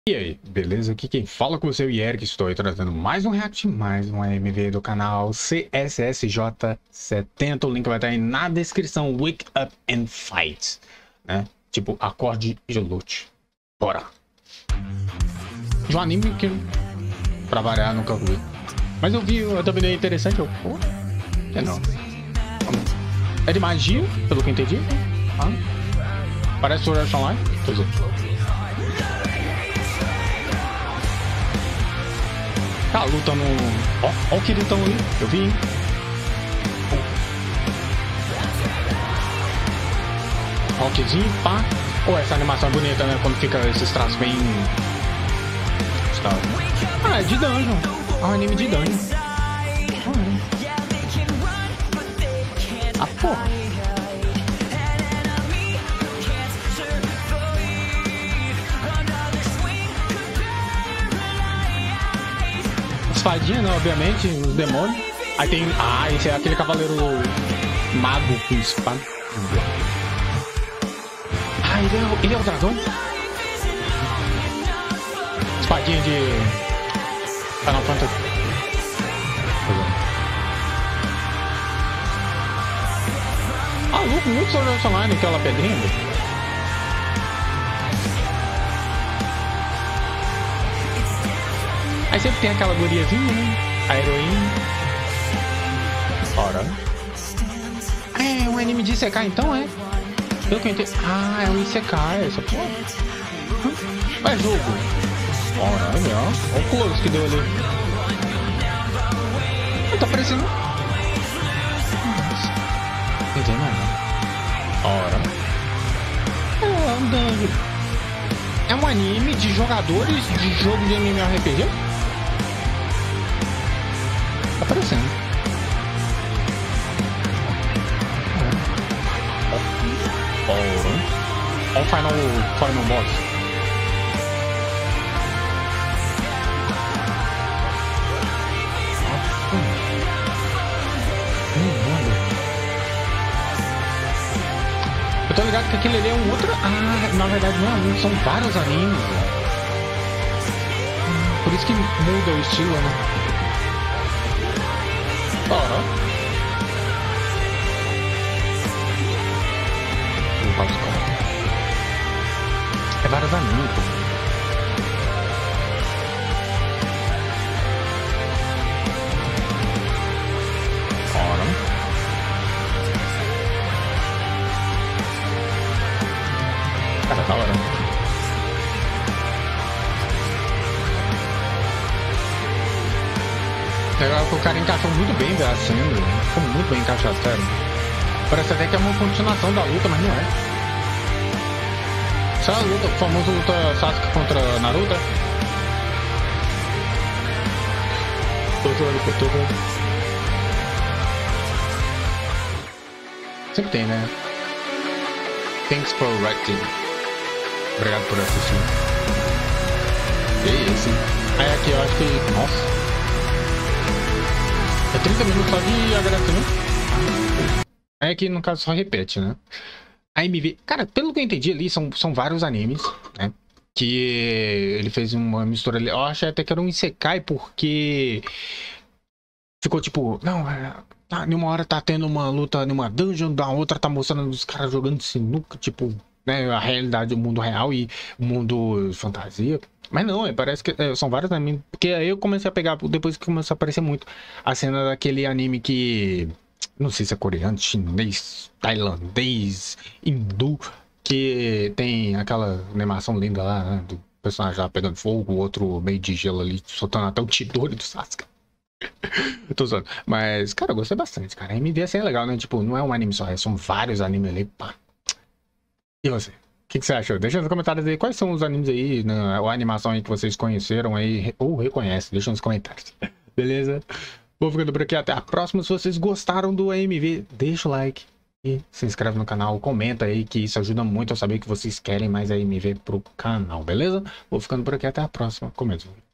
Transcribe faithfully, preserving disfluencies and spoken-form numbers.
E aí, beleza? Aqui quem fala com você é o Eric, estou trazendo mais um react, mais um A M V do canal C S S J setenta, o link vai estar aí na descrição. Wake up and fight, né? Tipo, acorde e lute. Bora! De um anime que, pra variar, nunca vi. Mas eu vi, eu também é interessante, eu... Pô, que não. É de magia, pelo que eu entendi. Ah. Parece Sword Art Online, quer dizer... Tá lutando. Ó, ó o Kiritão ali. Eu vi, hein? Rockzinho, pá. Pô, essa animação é bonita, né? Quando fica esses traços bem. Ah, é de dungeon. É um anime de dungeon. Ah, porra. Espadinha, né? Obviamente, os demônios. Aí tem. Ah, esse é aquele cavaleiro mago com espada. Ah, ele é, ele é o dragão? Espadinha de Final Fantasy. Ah, louco, muito Sword Art Online, aquela pedrinha. Aí sempre tem aquela guriazinha, né? A heroína. Ora. É um anime de Isekai então, é? Pelo que eu entendi. Ah, é um Isekai, essa porra. É jogo. Ora, olha, ó. Olha o close que deu ali. Não tá parecendo. Não entendi nada. Ora. É um dungeon. É um anime de jogadores de jogo de MMORPG? Tá aparecendo. Olha o final, final boss. Eu tô ligado que aquele ali é um outro... Ah, na verdade não é um, são vários animes. Por isso que muda o estilo, né? Ora. É vários animes, pô. Ora. Cara, da hora. Legal que o cara encaixou muito bem a cena, ficou muito bem encaixado, sério. Parece até que é uma continuação da luta, mas não é. Sabe a luta, a famosa luta Sasuke contra Naruto? Tô vendo, tô vendo. Sempre tem, né? Thanks for watching. Obrigado por assistir. E esse. Aí aqui eu acho que... Nossa. É trinta minutos só de agradecimento. É que no caso só repete, né? A M V... Cara, pelo que eu entendi ali, são, são vários animes, né? Que ele fez uma mistura ali. Eu achei até que era um Isekai, porque... Ficou tipo... Não, é... Tá, numa hora tá tendo uma luta numa dungeon, da outra tá mostrando os caras jogando sinuca, tipo... Né, a realidade do mundo real e o mundo fantasia. Mas não, é, parece que é, são vários animes. Porque aí eu comecei a pegar, depois que começou a aparecer muito, a cena daquele anime que... Não sei se é coreano, chinês, tailandês, hindu. Que tem aquela animação linda lá, né? Do personagem lá pegando fogo, o outro meio de gelo ali, soltando até o Chidori do Sasuke. Tô usando. Mas, cara, eu gostei bastante, cara. A M V assim é legal, né? Tipo, não é um anime só, é, são vários animes ali, pá. E você? O que, que você achou? Deixa nos comentários aí quais são os animes aí, né, ou a animação aí que vocês conheceram aí, ou reconhecem. Deixa nos comentários. Beleza? Vou ficando por aqui. Até a próxima. Se vocês gostaram do A M V, deixa o like e se inscreve no canal. Comenta aí que isso ajuda muito a saber que vocês querem mais A M V pro canal. Beleza? Vou ficando por aqui. Até a próxima. Começo.